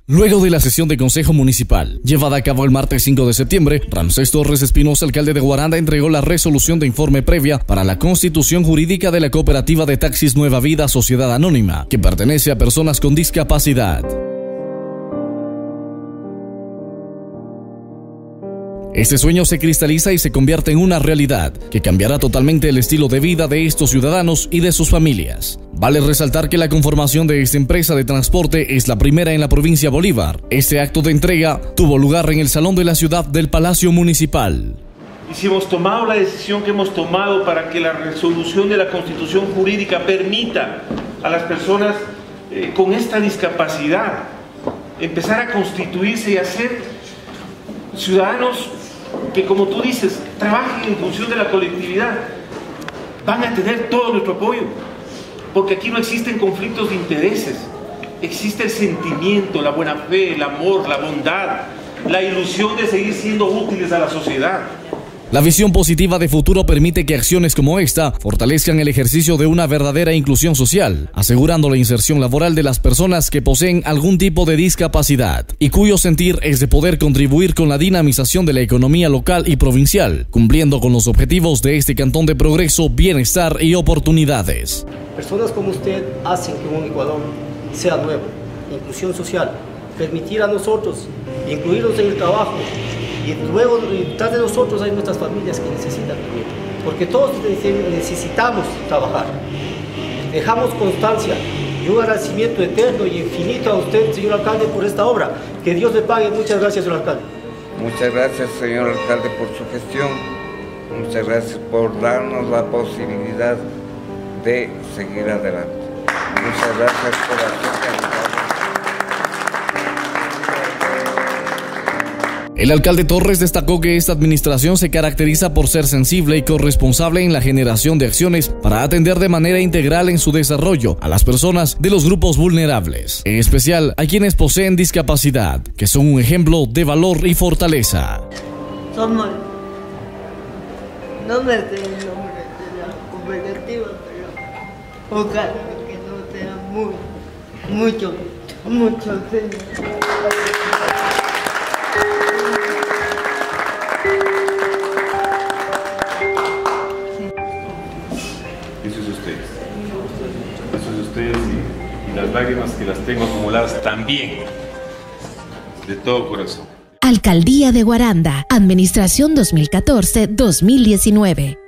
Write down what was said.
Luego de la sesión de Consejo Municipal, llevada a cabo el martes 5 de septiembre, Ramsés Torres Espinosa, alcalde de Guaranda, entregó la resolución de informe previa para la constitución jurídica de la cooperativa de taxis Nueva Vida Sociedad Anónima, que pertenece a personas con discapacidad. Este sueño se cristaliza y se convierte en una realidad que cambiará totalmente el estilo de vida de estos ciudadanos y de sus familias. Vale resaltar que la conformación de esta empresa de transporte es la primera en la provincia Bolívar. Este acto de entrega tuvo lugar en el Salón de la Ciudad del Palacio Municipal. Y si hemos tomado la decisión que hemos tomado para que la resolución de la Constitución jurídica permita a las personas con esta discapacidad empezar a constituirse y a ser ciudadanos que, como tú dices, trabajen en función de la colectividad, van a tener todo nuestro apoyo, porque aquí no existen conflictos de intereses, existe el sentimiento, la buena fe, el amor, la bondad, la ilusión de seguir siendo útiles a la sociedad. La visión positiva de futuro permite que acciones como esta fortalezcan el ejercicio de una verdadera inclusión social, asegurando la inserción laboral de las personas que poseen algún tipo de discapacidad y cuyo sentir es de poder contribuir con la dinamización de la economía local y provincial, cumpliendo con los objetivos de este cantón de progreso, bienestar y oportunidades. Personas como usted hacen que un Ecuador sea nuevo, inclusión social, permitir a nosotros incluirnos en el trabajo. Y luego, detrás de nosotros hay nuestras familias que necesitan vivir, porque todos necesitamos trabajar. Dejamos constancia y un agradecimiento eterno y infinito a usted, señor alcalde, por esta obra. Que Dios le pague. Muchas gracias, señor alcalde. Muchas gracias, señor alcalde, por su gestión. Muchas gracias por darnos la posibilidad de seguir adelante. Muchas gracias por hacer. El alcalde Torres destacó que esta administración se caracteriza por ser sensible y corresponsable en la generación de acciones para atender de manera integral en su desarrollo a las personas de los grupos vulnerables, en especial a quienes poseen discapacidad, que son un ejemplo de valor y fortaleza. Somos, no me sé el nombre de la cooperativa, pero ojalá que no sea mucho, señor. Eso es ustedes y las lágrimas que las tengo acumuladas también, de todo corazón. Alcaldía de Guaranda, Administración 2014-2019.